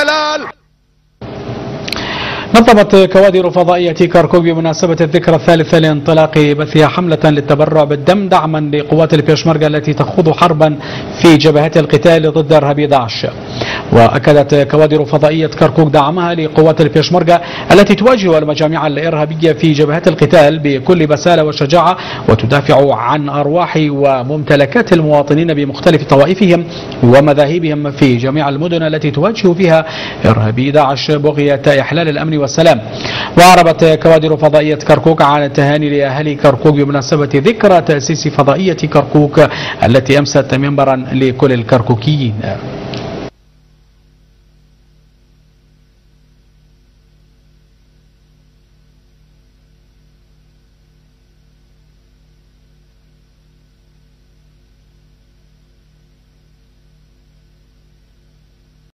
جلال. نظمت كوادر فضائية كركوك بمناسبة الذكرى الثالثة لانطلاق بثها حملة للتبرع بالدم دعما لقوات البيشمركة التي تخوض حربا في جبهات القتال ضد إرهابي داعش. وأكدت كوادر فضائية كركوك دعمها لقوات البيشمركة التي تواجه المجاميع الإرهابية في جبهات القتال بكل بسالة وشجاعة، وتدافع عن أرواح وممتلكات المواطنين بمختلف طوائفهم ومذاهبهم في جميع المدن التي تواجه فيها إرهابي داعش بغية إحلال الأمن والسلام. وأعربت كوادر فضائية كركوك عن التهاني لأهالي كركوك بمناسبة ذكرى تأسيس فضائية كركوك التي أمست منبرا لكل الكركوكيين.